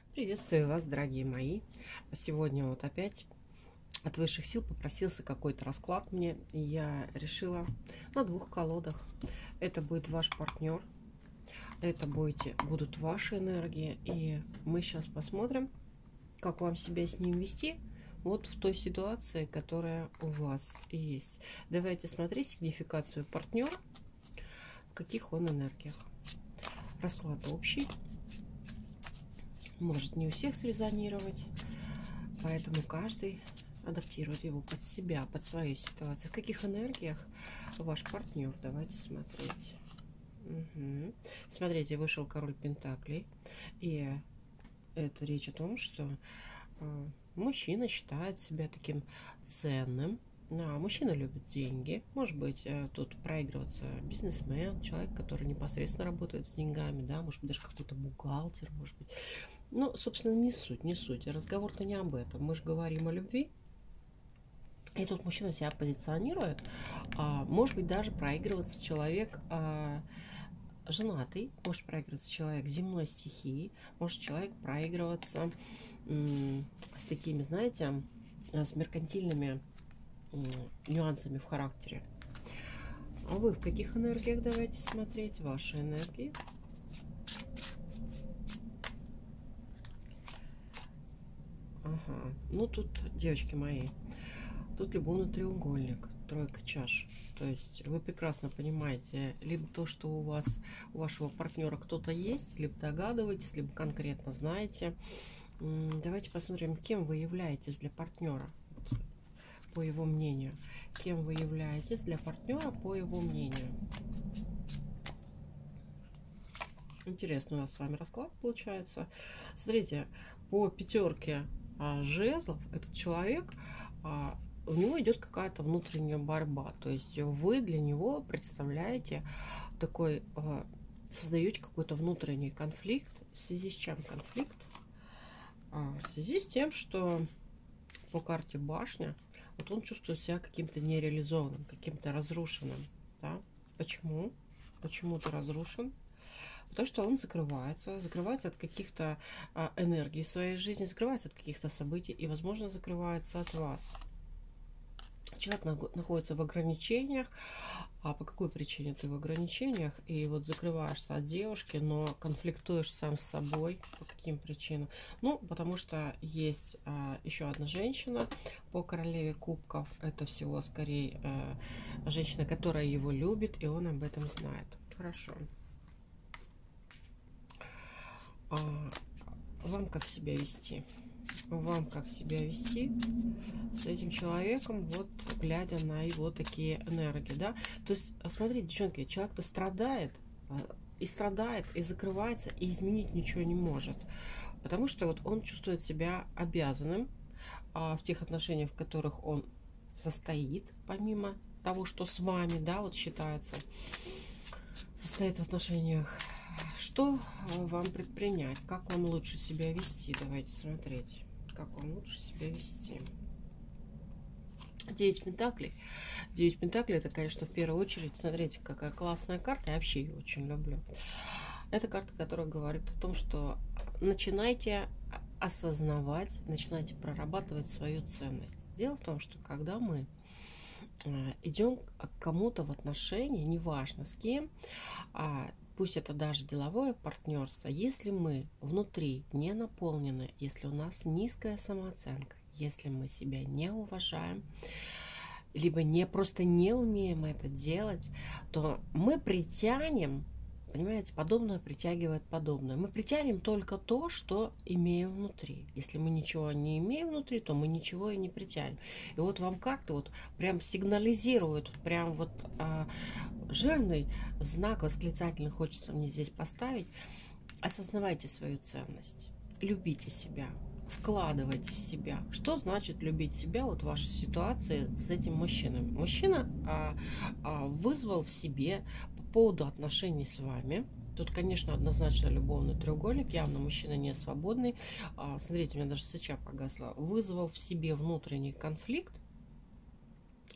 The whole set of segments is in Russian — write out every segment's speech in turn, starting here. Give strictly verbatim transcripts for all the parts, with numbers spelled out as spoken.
Приветствую вас, дорогие мои. Сегодня вот опять от высших сил попросился какой-то расклад мне, и я решила на двух колодах. Это будет ваш партнер, это будете, будут ваши энергии, и мы сейчас посмотрим, как вам себя с ним вести вот в той ситуации, которая у вас есть. Давайте смотреть сигнификацию партнера, в каких он энергиях. Расклад общий. Может не у всех срезонировать, поэтому каждый адаптирует его под себя, под свою ситуацию. В каких энергиях ваш партнер? Давайте смотреть. Угу. Смотрите, вышел король пентаклей, и это речь о том, что э, мужчина считает себя таким ценным. Да, мужчина любит деньги. Может быть, тут проигрываться бизнесмен, человек, который непосредственно работает с деньгами, да, может быть, даже какой-то бухгалтер, может быть. Ну, собственно, не суть, не суть. Разговор-то не об этом. Мы же говорим о любви. И тут мужчина себя позиционирует. А, может быть, даже проигрываться человек а, женатый, может проигрываться человек земной стихии, может человек проигрываться м, с такими, знаете, с меркантильными нюансами в характере. А вы в каких энергиях? Давайте смотреть ваши энергии. Ага. Ну тут, девочки мои, тут любовный треугольник, тройка чаш. То есть вы прекрасно понимаете, либо то, что у вас, у вашего партнера кто-то есть, либо догадываетесь, либо конкретно знаете. Давайте посмотрим, кем вы являетесь для партнера. По его мнению. Кем вы являетесь для партнера, по его мнению. Интересно у нас с вами расклад получается. Смотрите, по пятерке а, жезлов этот человек, а, у него идет какая-то внутренняя борьба. То есть вы для него представляете такой, а, создаете какой-то внутренний конфликт. В связи с чем конфликт? А, в связи с тем, что по карте башня, вот он чувствует себя каким-то нереализованным, каким-то разрушенным. Да? Почему? Почему ты разрушен? Потому что он закрывается, закрывается от каких-то а, энергий в своей жизни, закрывается от каких-то событий и, возможно, закрывается от вас. Человек находится в ограничениях. А по какой причине ты в ограничениях? И вот закрываешься от девушки, но конфликтуешь сам с собой. По каким причинам? Ну, потому что есть а, еще одна женщина по королеве кубков. Это всего скорее а, женщина, которая его любит, и он об этом знает. Хорошо. А, вам как себя вести? Вам как себя вести с этим человеком, вот глядя на его такие энергии, да? То есть, смотрите, девчонки, человек-то страдает, и страдает, и закрывается, и изменить ничего не может. Потому что вот он чувствует себя обязанным а, в тех отношениях, в которых он состоит, помимо того, что с вами, да, вот считается, состоит в отношениях. Что вам предпринять? Как вам лучше себя вести? Давайте смотреть, как вам лучше себя вести. Девять пентаклей. Девять пентаклей, это, конечно, в первую очередь, смотрите, какая классная карта. Я вообще ее очень люблю. Это карта, которая говорит о том, что начинайте осознавать, начинайте прорабатывать свою ценность. Дело в том, что когда мы идем к кому-то в отношения, неважно с кем, пусть это даже деловое партнерство, если мы внутри не наполнены, если у нас низкая самооценка, если мы себя не уважаем, либо не просто не умеем это делать, то мы притянем, понимаете, подобное притягивает подобное. Мы притянем только то, что имеем внутри. Если мы ничего не имеем внутри, то мы ничего и не притянем. И вот вам карты вот прям сигнализируют, прям вот а, жирный знак восклицательный хочется мне здесь поставить. Осознавайте свою ценность, любите себя, вкладывайте в себя. Что значит любить себя вот в вашей ситуации с этим мужчиной? Мужчина а, а, вызвал в себе по поводу отношений с вами. Тут, конечно, однозначно любовный треугольник. Явно мужчина не свободный. А, смотрите, у меня даже свеча погасла. Вызвал в себе внутренний конфликт.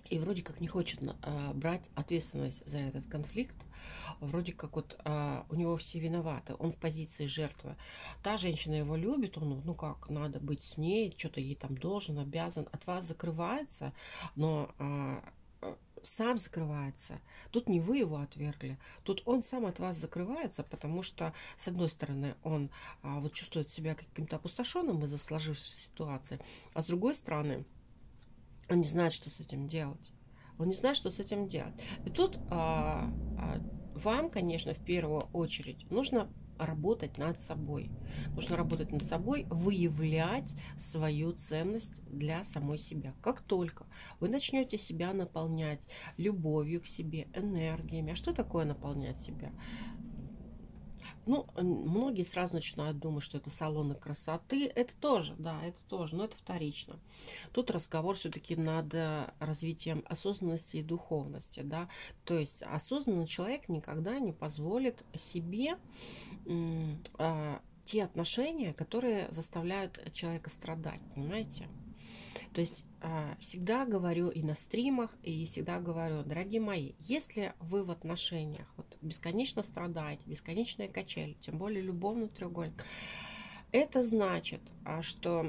и вроде как не хочет а, брать ответственность за этот конфликт, вроде как вот а, у него все виноваты, он в позиции жертвы. Та женщина его любит, он, ну как, надо быть с ней, что-то ей там должен, обязан, от вас закрывается, но а, сам закрывается. Тут не вы его отвергли, тут он сам от вас закрывается, потому что, с одной стороны, он а, вот чувствует себя каким-то опустошенным из-за сложившейся ситуации, а с другой стороны, он не знает, что с этим делать. Он не знает, что с этим делать. И тут а, а, вам, конечно, в первую очередь нужно работать над собой. Нужно работать над собой, выявлять свою ценность для самой себя. Как только вы начнете себя наполнять любовью к себе, энергиями. А что такое наполнять себя? Ну, многие сразу начинают думать, что это салоны красоты. Это тоже, да, это тоже, но это вторично. Тут разговор все-таки над развитием осознанности и духовности, да. То есть осознанный человек никогда не позволит себе м, а, те отношения, которые заставляют человека страдать, понимаете? То есть всегда говорю и на стримах, и всегда говорю, дорогие мои, если вы в отношениях вот, бесконечно страдаете, бесконечные качели, тем более любовный треугольник, это значит, что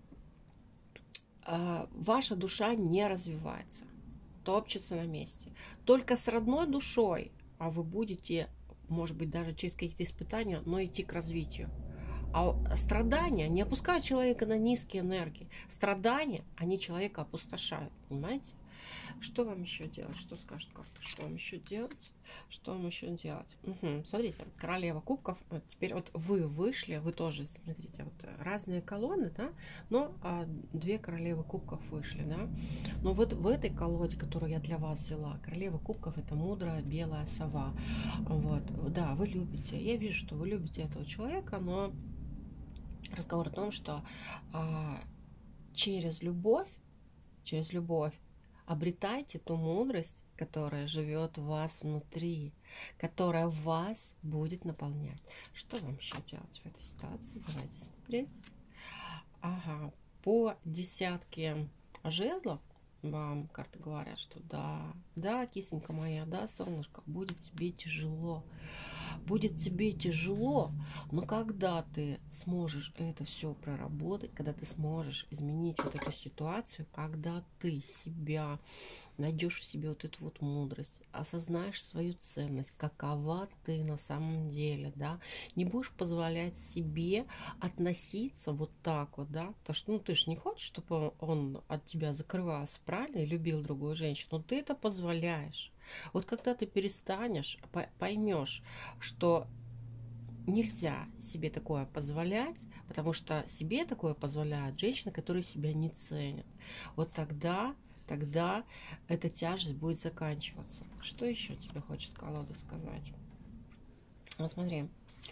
ваша душа не развивается, топчется на месте. Только с родной душой а вы будете, может быть, даже через какие-то испытания, но идти к развитию. А страдания не опускают человека на низкие энергии. Страдания, они человека опустошают, понимаете? Что вам еще делать? Что скажет карта? Что вам еще делать? Что вам еще делать? Угу. Смотрите, королева кубков. Вот теперь вот вы вышли, вы тоже, смотрите, вот разные колоды, да, но а, две королевы кубков вышли, да. Но вот в этой колоде, которую я для вас взяла, королева кубков — это мудрая белая сова. Вот, да, вы любите. Я вижу, что вы любите этого человека, но разговор о том, что а, через любовь, через любовь обретайте ту мудрость, которая живет в вас внутри, которая вас будет наполнять. Что вам еще делать в этой ситуации? Давайте смотреть. Ага, по десятке жезлов вам карты говорят, что да, да, кисонька моя, да, солнышко, будет тебе тяжело. Будет тебе тяжело, но когда ты сможешь это все проработать, когда ты сможешь изменить вот эту ситуацию, когда ты себя найдешь в себе вот эту вот мудрость, осознаешь свою ценность, какова ты на самом деле, да, не будешь позволять себе относиться вот так вот, да, потому что, ну, ты же не хочешь, чтобы он от тебя закрывался, правильно, и любил другую женщину, но ты это позволяешь. Вот когда ты перестанешь, поймешь, что нельзя себе такое позволять, потому что себе такое позволяют женщины, которые себя не ценят. Вот тогда, тогда эта тяжесть будет заканчиваться. Что еще тебе хочет колода сказать? Вот смотри,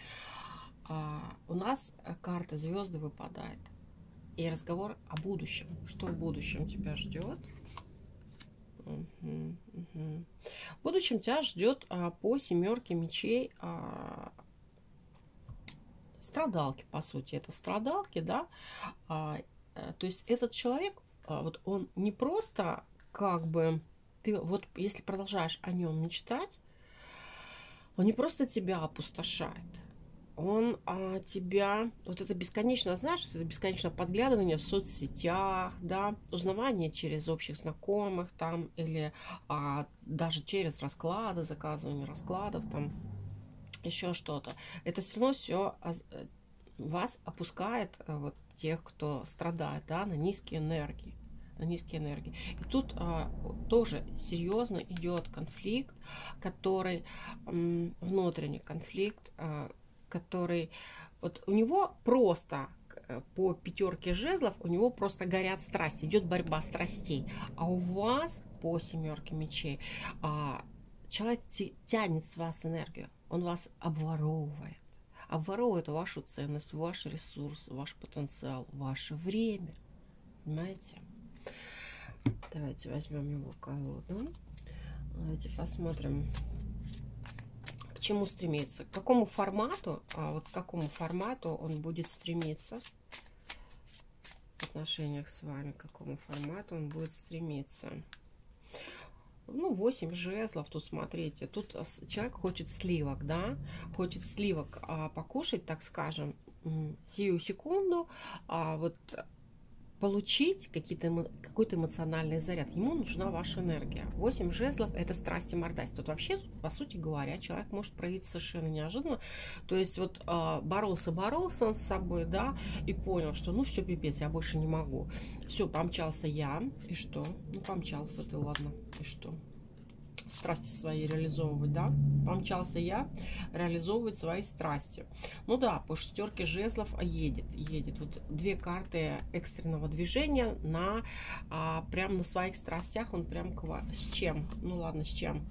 а, у нас карта звезды выпадает, и разговор о будущем. Что в будущем тебя ждет? Угу, угу. В будущем тебя ждет а, по семерке мечей а, страдалки, по сути. Это страдалки, да. А, а, то есть этот человек, а, вот он не просто как бы, ты вот если продолжаешь о нем мечтать, он не просто тебя опустошает. Он а, тебя, вот это бесконечно, знаешь, это бесконечное подглядывание в соцсетях, да, узнавание через общих знакомых там, или а, даже через расклады, заказывание раскладов там, еще что-то. Это все равно все вас опускает, вот тех, кто страдает, да, на низкие энергии. На низкие энергии. И тут а, тоже серьезно идет конфликт, который м, внутренний конфликт, а, который вот у него просто по пятерке жезлов, у него просто горят страсти, идет борьба страстей. А у вас по семерке мечей а, человек тянет с вас энергию, он вас обворовывает. Обворовывает вашу ценность, ваш ресурс, ваш потенциал, ваше время. Понимаете? Давайте возьмем его колоду. Давайте посмотрим, к чему стремиться, к какому формату, а вот к какому формату он будет стремиться в отношениях с вами, к какому формату он будет стремиться. ну, восемь жезлов, тут смотрите, тут человек хочет сливок, да, хочет сливок а, покушать, так скажем, сию секунду, а вот получить какие-то, какой-то эмоциональный заряд. Ему нужна ваша энергия. восемь жезлов – это страсть и мордость. Тут вообще, по сути говоря, человек может проявиться совершенно неожиданно. То есть вот боролся-боролся он с собой, да, и понял, что ну все, пипец, я больше не могу. Все, помчался я, и что? Ну, помчался ты, ладно, и что? Страсти свои реализовывать, да? Помчался я реализовывать свои страсти. Ну да, по шестерке жезлов едет, едет. Вот две карты экстренного движения на а, прям на своих страстях. Он прям к вам. С чем? Ну ладно, с чем?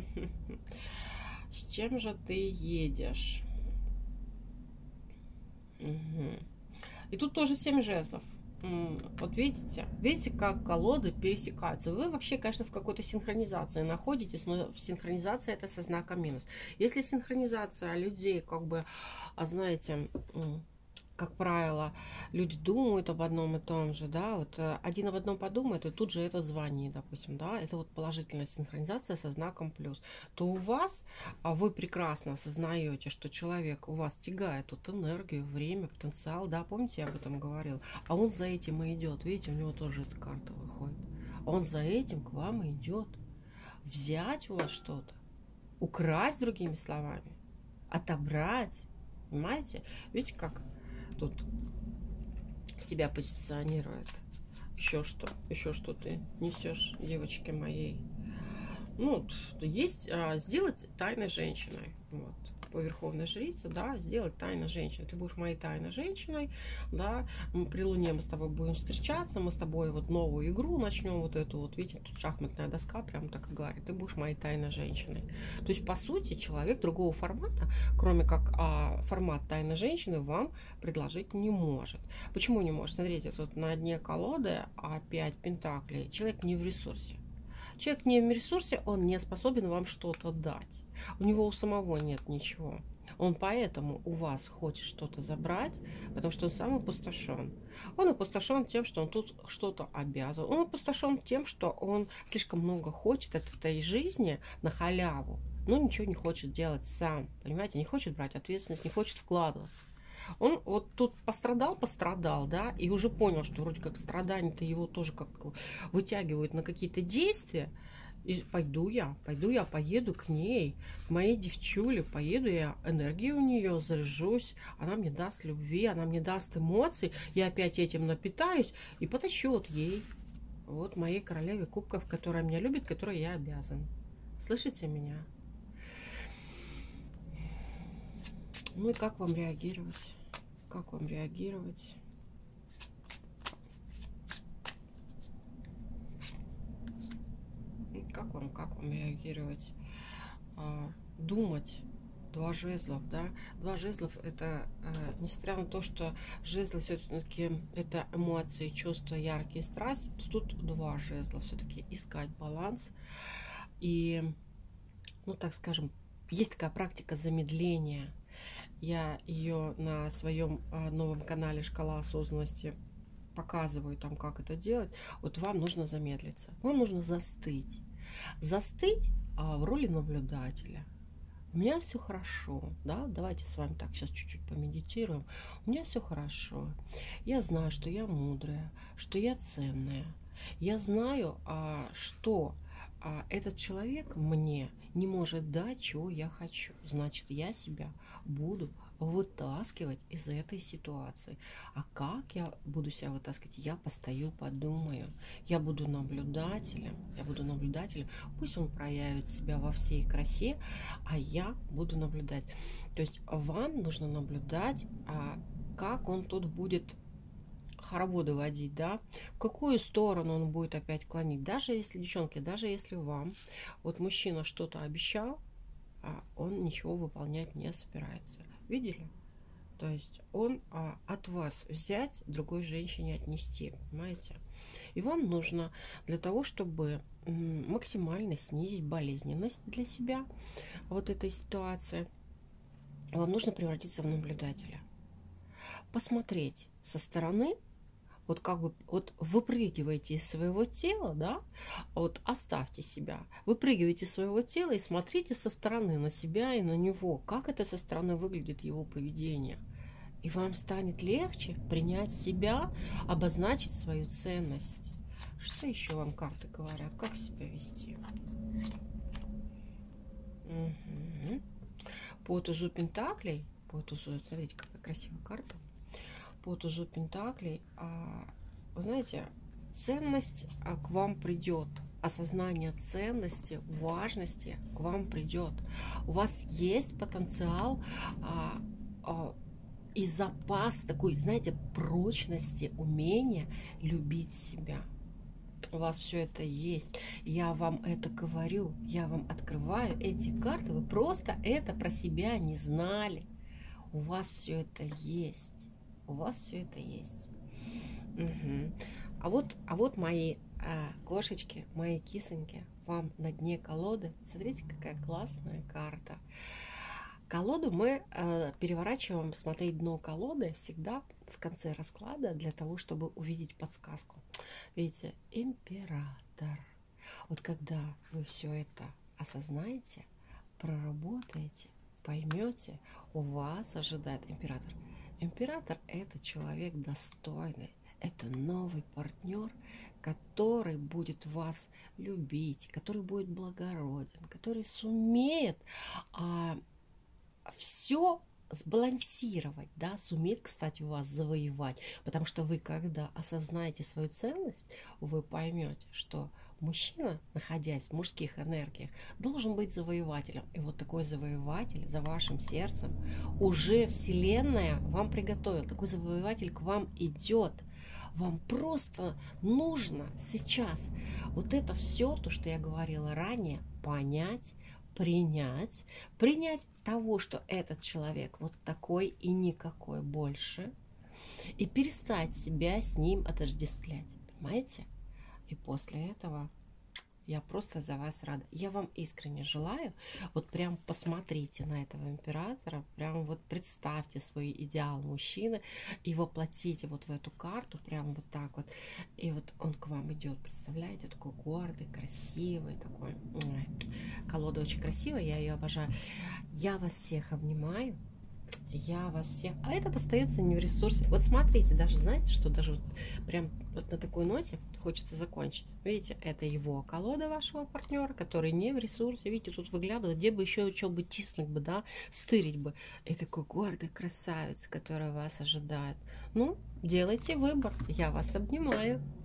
С чем же ты едешь? И тут тоже семь жезлов. Вот видите, видите, как колоды пересекаются. Вы вообще, конечно, в какой-то синхронизации находитесь, но синхронизация это со знаком минус. Если синхронизация людей, как бы, знаете, как правило, люди думают об одном и том же, да, вот один об одном подумает, и тут же это звонит, допустим, да, это вот положительная синхронизация со знаком плюс, то у вас, а вы прекрасно осознаете, что человек у вас тягает тут энергию, время, потенциал, да, помните, я об этом говорила, а он за этим и идет, видите, у него тоже эта карта выходит, он за этим к вам идет, взять у вас что-то, украсть, другими словами, отобрать, понимаете, видите, как тут себя позиционирует. Еще что? Еще что ты несешь, девочки моей? Ну, есть а, сделать тайной женщиной. Вот. По верховной жрице, да, сделать тайной женщиной. Ты будешь моей тайной женщиной, да, при луне мы с тобой будем встречаться, мы с тобой вот новую игру начнем, вот эту вот, видите, тут шахматная доска, прям так и говорит, ты будешь моей тайной женщиной. То есть, по сути, человек другого формата, кроме как а, формат тайной женщины, вам предложить не может. Почему не может? Смотрите, тут на дне колоды а пять пентаклей, человек не в ресурсе. Человек не в ресурсе, он не способен вам что-то дать. У него у самого нет ничего. Он поэтому у вас хочет что-то забрать, потому что он сам опустошен. Он опустошен тем, что он тут что-то обязан. Он опустошен тем, что он слишком много хочет от этой жизни на халяву, но ничего не хочет делать сам. Понимаете, не хочет брать ответственность, не хочет вкладываться. Он вот тут пострадал, пострадал, да, и уже понял, что вроде как страдания-то его тоже как вытягивают на какие-то действия. И пойду я, пойду я, поеду к ней, к моей девчуле, поеду я, энергию у нее заряжусь, она мне даст любви, она мне даст эмоций, я опять этим напитаюсь и потащу вот ей, вот моей королеве кубков, которая меня любит, которой я обязан. Слышите меня? Ну и как вам реагировать? Как вам реагировать? Как вам, как вам реагировать? А, думать. Два жезлов, да? Два жезлов это, а, несмотря на то, что жезлы все-таки это эмоции, чувства, яркие страсти, то тут два жезла. Все-таки искать баланс. И, ну так скажем, есть такая практика замедления. Я ее на своем а, новом канале «Шкала осознанности» показываю, там, как это делать. Вот вам нужно замедлиться. Вам нужно застыть. Застыть а, в роли наблюдателя. У меня все хорошо, да, давайте с вами так сейчас чуть-чуть помедитируем. У меня все хорошо. Я знаю, что я мудрая, что я ценная. Я знаю, а, что а, этот человек мне не может дать, чего я хочу. Значит, я себя буду вытаскивать из этой ситуации. А как я буду себя вытаскивать? Я постою, подумаю. Я буду наблюдателем. Я буду наблюдателем. Пусть он проявит себя во всей красе, а я буду наблюдать. То есть вам нужно наблюдать, как он тут будет хороводы водить, да, в какую сторону он будет опять клонить. Даже если, девчонки, даже если вам вот мужчина что-то обещал, а он ничего выполнять не собирается. Видели? То есть он а, от вас взять, другой женщине отнести, понимаете? И вам нужно для того, чтобы максимально снизить болезненность для себя вот этой ситуации, вам нужно превратиться в наблюдателя. Посмотреть со стороны, Вот как бы вот выпрыгиваете из своего тела, да, вот оставьте себя, выпрыгиваете из своего тела и смотрите со стороны на себя и на него, как это со стороны выглядит его поведение. И вам станет легче принять себя, обозначить свою ценность. Что еще вам карты говорят? Как себя вести? Угу. По тузу пентаклей, по тузу, смотрите, какая красивая карта. По тузу пентаклей, а, вы знаете, ценность а, к вам придет. Осознание ценности, важности к вам придет. У вас есть потенциал а, а, и запас такой, знаете, прочности, умения любить себя. У вас все это есть. Я вам это говорю, я вам открываю эти карты. Вы просто это про себя не знали. У вас все это есть. У вас все это есть. Угу. А вот, а вот мои а, кошечки, мои кисоньки, вам на дне колоды. Смотрите, какая классная карта. Колоду мы э, переворачиваем, смотреть дно колоды всегда в конце расклада для того, чтобы увидеть подсказку. Видите, император. Вот когда вы все это осознаете, проработаете, поймете, у вас ожидает император. Император – это человек достойный, это новый партнер, который будет вас любить, который будет благороден, который сумеет а, все сбалансировать, да, сумеет, кстати, вас завоевать, потому что вы, когда осознаете свою ценность, вы поймете, что мужчина, находясь в мужских энергиях, должен быть завоевателем. И вот такой завоеватель за вашим сердцем уже Вселенная вам приготовила. Такой завоеватель к вам идет. Вам просто нужно сейчас вот это все, то, что я говорила ранее, понять, принять, принять того, что этот человек вот такой и никакой больше, и перестать себя с ним отождествлять. Понимаете? И после этого я просто за вас рада. Я вам искренне желаю, вот прям посмотрите на этого императора, прям вот представьте свой идеал мужчины и воплотите вот в эту карту, прям вот так вот. И вот он к вам идет, представляете, такой гордый, красивый, такой. Колода очень красивая, я ее обожаю. Я вас всех обнимаю. Я вас всех... А этот остается не в ресурсе. Вот смотрите, даже знаете, что даже вот прям вот на такой ноте хочется закончить. Видите, это его колода вашего партнера, который не в ресурсе. Видите, тут выглядывает, где бы еще что бы тиснуть бы, да, стырить бы. И такой гордый красавец, который вас ожидает. Ну, делайте выбор. Я вас обнимаю.